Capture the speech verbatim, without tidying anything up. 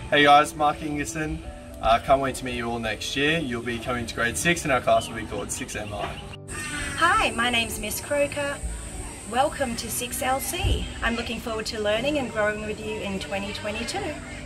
Hey guys, Mark Ingerson. Uh, can't wait to meet you all next year. You'll be coming to grade six and our class will be called six M I. Hi, my name's Miss Croker. Welcome to six L C. I'm looking forward to learning and growing with you in twenty twenty-two.